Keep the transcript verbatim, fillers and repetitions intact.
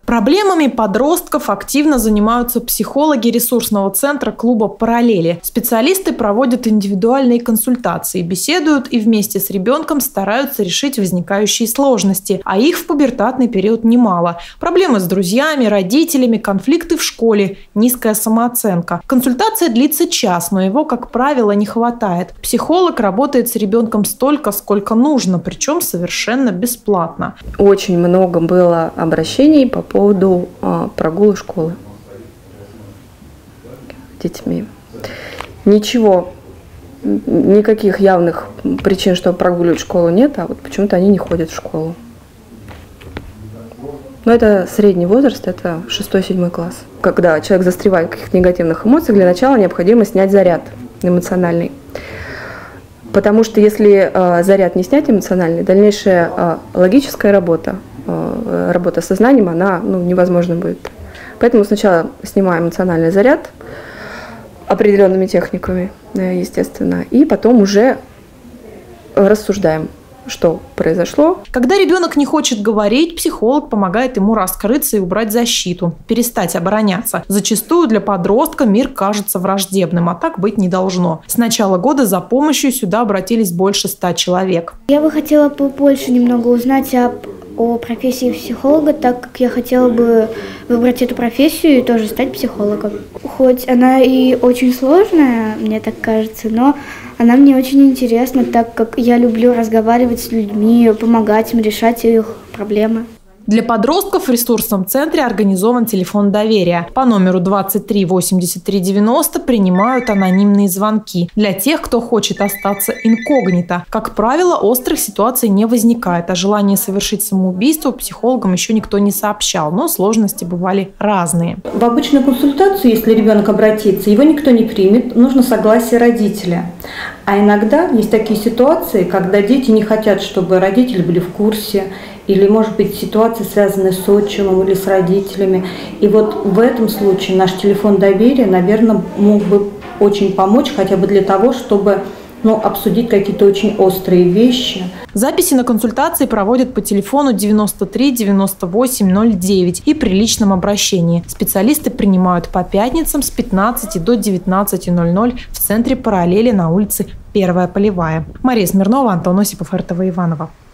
Проблемами подростков активно занимаются психологи ресурсного центра клуба «Параллели». Специалисты проводят индивидуальные консультации, беседуют и вместе с ребенком стараются решить возникающие сложности, а их в пубертатный период немало. Проблемы с друзьями, родителями, конфликты в школе, низкая самооценка. Консультация длится час, но его, как правило, не хватает. Психолог работает с ребенком столько, сколько нужно, причем совершенно бесплатно. Очень много было обращений по поводу поводу а, прогула школы детьми. Ничего, никаких явных причин, чтобы прогуливать школу, нет, а вот почему-то они не ходят в школу. Но это средний возраст, это шестой-седьмой класс. Когда человек застревает в каких-то негативных эмоциях, для начала необходимо снять заряд эмоциональный. Потому что если а, заряд не снять эмоциональный, дальнейшая а, логическая работа, работа с сознанием, она ну, невозможна будет. Поэтому сначала снимаем эмоциональный заряд определенными техниками, естественно, и потом уже рассуждаем, что произошло. Когда ребенок не хочет говорить, психолог помогает ему раскрыться и убрать защиту, перестать обороняться. Зачастую для подростка мир кажется враждебным, а так быть не должно. С начала года за помощью сюда обратились больше ста человек. Я бы хотела побольше немного узнать об о профессии психолога, так как я хотела бы выбрать эту профессию и тоже стать психологом. Хоть она и очень сложная, мне так кажется, но она мне очень интересна, так как я люблю разговаривать с людьми, помогать им решать их проблемы. Для подростков в ресурсном центре организован телефон доверия. По номеру двадцать три восемьдесят три девяносто принимают анонимные звонки. Для тех, кто хочет остаться инкогнито. Как правило, острых ситуаций не возникает, а желание совершить самоубийство психологам еще никто не сообщал, но сложности бывали разные. В обычную консультацию, если ребенок обратится, его никто не примет, нужно согласие родителя. А иногда есть такие ситуации, когда дети не хотят, чтобы родители были в курсе, или, может быть, ситуации, связанные с отчимом или с родителями. И вот в этом случае наш телефон доверия, наверное, мог бы очень помочь, хотя бы для того, чтобы ну, обсудить какие-то очень острые вещи. Записи на консультации проводят по телефону девяносто три девяносто восемь ноль девять и при личном обращении. Специалисты принимают по пятницам с пятнадцати до девятнадцати ноль ноль в центре «Параллели» на улице Первая Полевая. Мария Смирнова, Антон Осипов, эр тэ вэ Иваново.